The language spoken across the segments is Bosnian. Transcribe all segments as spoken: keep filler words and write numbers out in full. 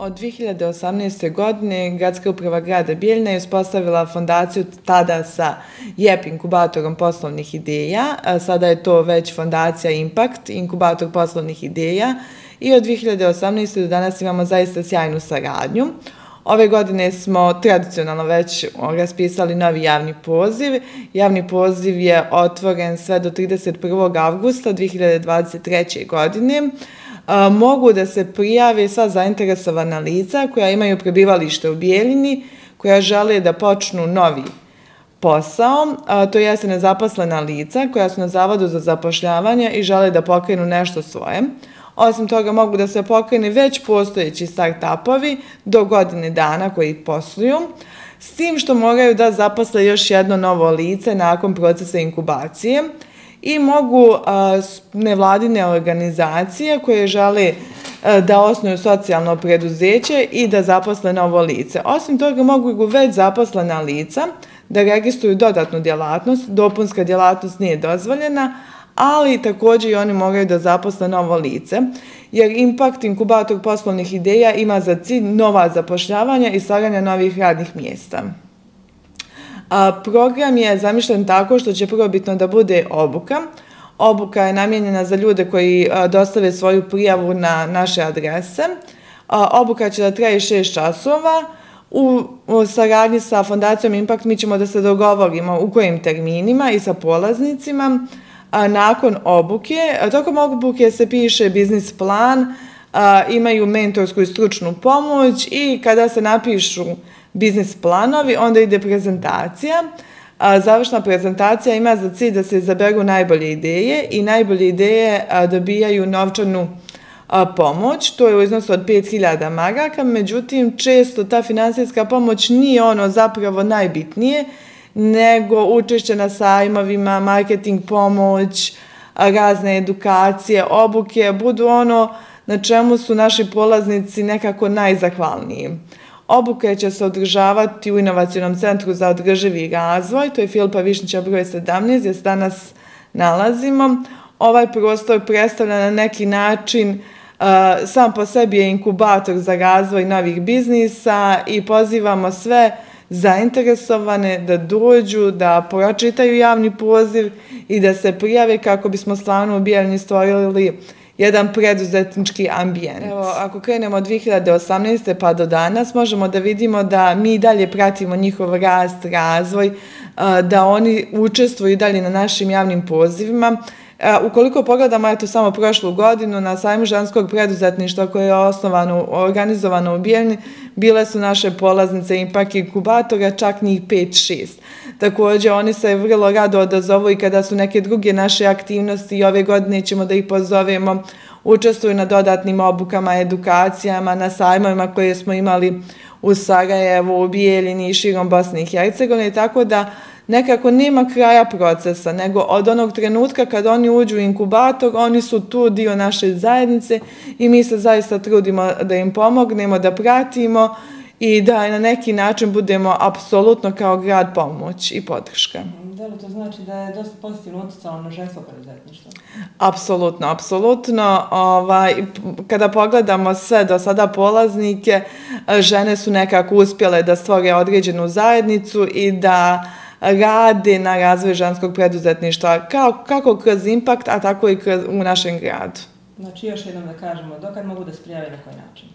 Od dve hiljade osamnaeste. godine Gradska uprava grada Bijeljina je uspostavila fondaciju tada sa J E P inkubatorom poslovnih ideja. Sada je to već fondacija Impact, inkubator poslovnih ideja, i od dve hiljade osamnaeste. do danas imamo zaista sjajnu saradnju. Ove godine smo tradicionalno već raspisali novi javni poziv. Javni poziv je otvoren sve do trideset prvog avgusta dve hiljade dvadeset treće. godine. Mogu da se prijave sva zainteresovana lica koja imaju prebivalište u Bijeljini, koja žele da počnu novi posao, to jeste nezaposlena lica koja su na Zavodu za zapošljavanje i žele da pokrenu nešto svoje. Osim toga mogu da se pokrene već postojeći start-upovi do godine dana koji posluju, s tim što moraju da zaposle još jedno novo lice nakon procesa inkubacije. I mogu nevladine organizacije koje žele da osnuju socijalno preduzeće i da zaposle novo lice. Osim toga mogu već zaposlena lica da registruju dodatnu djelatnost, dopunska djelatnost nije dozvoljena, ali također i oni moraju da zaposle novo lice, jer Impact inkubator poslovnih ideja ima za cilj nova zapošljavanja i stvaranja novih radnih mjesta. Program je zamišljen tako što će prvobitno da bude obuka. Obuka je namijenjena za ljude koji dostave svoju prijavu na naše adrese. Obuka će da traje šest časova. U saradnji sa Fondacijom Impact mi ćemo da se dogovorimo u kojim terminima i sa polaznicima. Nakon obuke, tokom obuke se piše biznis plan, imaju mentorsku i stručnu pomoć i kada se napišu biznis planovi, onda ide prezentacija. Završna prezentacija ima za cilj da se izaberu najbolje ideje i najbolje ideje dobijaju novčanu pomoć. To je u iznosu od pet hiljada maraka, međutim često ta finansijska pomoć nije ono zapravo najbitnije, nego učešće na sajmovima, marketing pomoć, razne edukacije, obuke, budu ono na čemu su naši polaznici nekako najzahvalniji. Obuke će se održavati u Inovacionom centru za održivi razvoj, to je Filipa Višnjića broj sedamnaest, gdje se danas nalazimo. Ovaj prostor predstavlja na neki način, sam po sebi je inkubator za razvoj novih biznisa i pozivamo sve zainteresovane da dođu, da pročitaju javni poziv i da se prijave kako bismo stvarno u Bijeljini stvorili jedan preduzetnički ambijent. Evo, ako krenemo od dve hiljade osamnaeste. pa do danas, možemo da vidimo da mi dalje pratimo njihov rast, razvoj, da oni učestvuju dalje na našim javnim pozivima. Ukoliko pogledamo, eto, samo prošlu godinu na sajmu ženskog preduzetništva koje je osnovano, organizovano u Bijeljini, bile su naše polaznice Impact inkubatora, čak njih pet šest. Također, oni se vrlo rado odazovu i kada su neke druge naše aktivnosti i ove godine ćemo da ih pozovemo, učestvuju na dodatnim obukama, edukacijama, na sajmovima koje smo imali u Sarajevu, u Bijeljini i širom Bosne i Hercegovine, tako da nekako nema kraja procesa, nego od onog trenutka kad oni uđu u inkubator, oni su tu dio naše zajednice i mi se zaista trudimo da im pomognemo, da pratimo i da na neki način budemo apsolutno kao grad pomoć i podrška. Da li to znači da je dosta pozitivno utjecalo na žensko preduzetništvo? Apsolutno, apsolutno. Kada pogledamo sve do sada polaznike, žene su nekako uspjele da stvore određenu zajednicu i da rade na razvoju ženskog preduzetništva, kako kroz Impact, a tako i u našem gradu. Znači, još jednom da kažemo, dokad mogu da se prijave na koji način?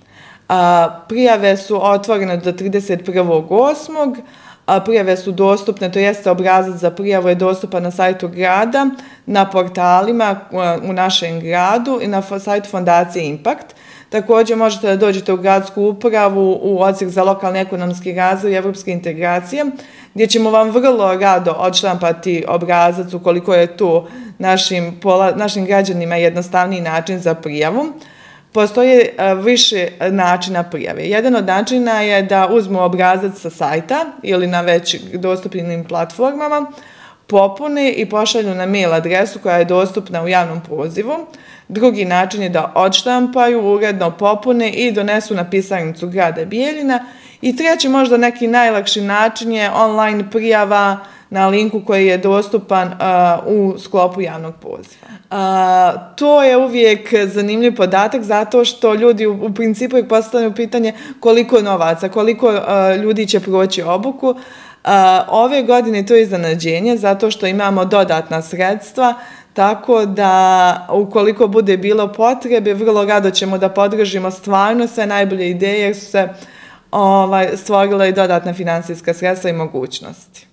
Prijave su otvorene do trideset prvog osmog Prijave su dostupne, to jeste obrazac za prijavu je dostupan na sajtu grada, na portalima u našem gradu i na sajtu Fondacije Impact. Također možete da dođete u gradsku upravu u odsjek za lokalni ekonomski razvoj i evropske integracije, gdje ćemo vam vrlo rado odštampati obrazac ukoliko je to našim, našim građanima jednostavniji način za prijavu. Postoje više načina prijave. Jedan od načina je da uzmu obrazac sa sajta ili na već dostupnim platformama, popune i pošalju na mail adresu koja je dostupna u javnom pozivu. Drugi način je da odštampaju, uredno popune i donesu na pisarnicu grada Bijeljina. I treći, možda neki najlakši način je online prijava na linku koji je dostupan u sklopu javnog poziva. To je uvijek zanimljiv podatak zato što ljudi u, u principu uvijek postavljaju pitanje koliko novaca, koliko ljudi će proći obuku. Ove godine to je iznenađenje zato što imamo dodatna sredstva, tako da ukoliko bude bilo potrebe, vrlo rado ćemo da podržimo stvarno sve najbolje ideje jer su se ovaj, stvorile i dodatna finansijska sredstva i mogućnosti.